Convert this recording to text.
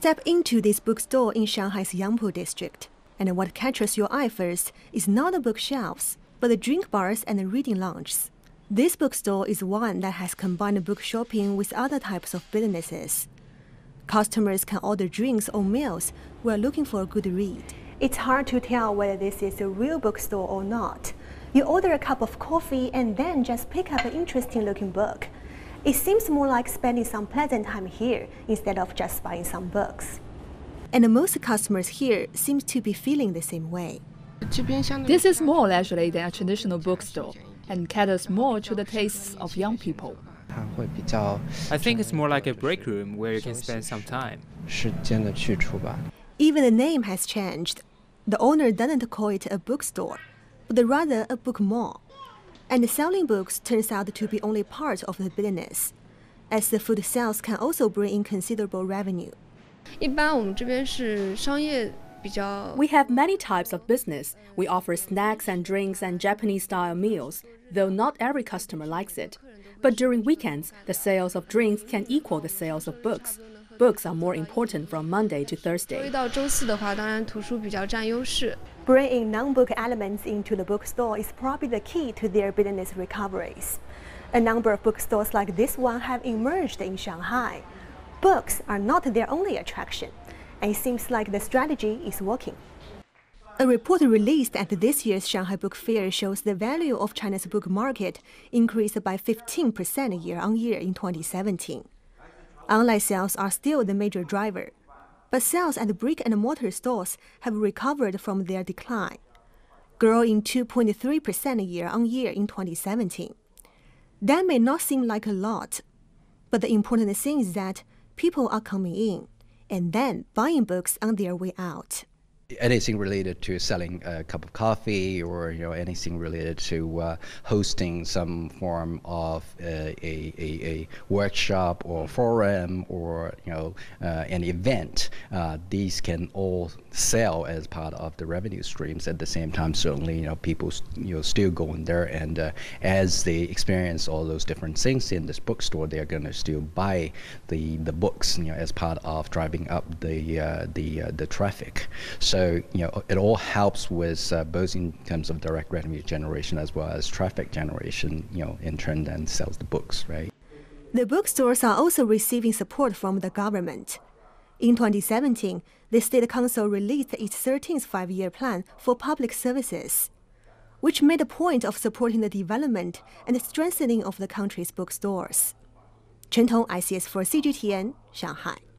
Step into this bookstore in Shanghai's Yangpu district, and what catches your eye first is not the bookshelves, but the drink bars and the reading lounges. This bookstore is one that has combined book shopping with other types of businesses. Customers can order drinks or meals while looking for a good read. It's hard to tell whether this is a real bookstore or not. You order a cup of coffee and then just pick up an interesting-looking book. It seems more like spending some pleasant time here instead of just buying some books. And most customers here seem to be feeling the same way. This is more leisurely than a traditional bookstore and caters more to the tastes of young people. I think it's more like a break room where you can spend some time. Even the name has changed. The owner doesn't call it a bookstore, but rather a book mall. And selling books turns out to be only part of the business, as the food sales can also bring in considerable revenue. We have many types of business. We offer snacks and drinks and Japanese-style meals, though not every customer likes it. But during weekends, the sales of drinks can equal the sales of books. Books are more important from Monday to Thursday. Bringing non-book elements into the bookstore is probably the key to their business recoveries. A number of bookstores like this one have emerged in Shanghai. Books are not their only attraction, and it seems like the strategy is working. A report released at this year's Shanghai Book Fair shows the value of China's book market increased by 15% year-on-year in 2017. Online sales are still the major driver, but sales at brick-and-mortar stores have recovered from their decline, growing 2.3% year-on-year in 2017. That may not seem like a lot, but the important thing is that people are coming in and then buying books on their way out. Anything related to selling a cup of coffee, or anything related to hosting some form of a workshop or forum or an event, these can all sell as part of the revenue streams. At the same time, certainly people still go in there, and as they experience all those different things in this bookstore, they're going to still buy the books as part of driving up the traffic. So it all helps with both in terms of direct revenue generation as well as traffic generation, in turn then sells the books, right? The bookstores are also receiving support from the government. In 2017, the State Council released its 13th five-year plan for public services, which made a point of supporting the development and strengthening of the country's bookstores. Chen Tong, ICS for CGTN, Shanghai.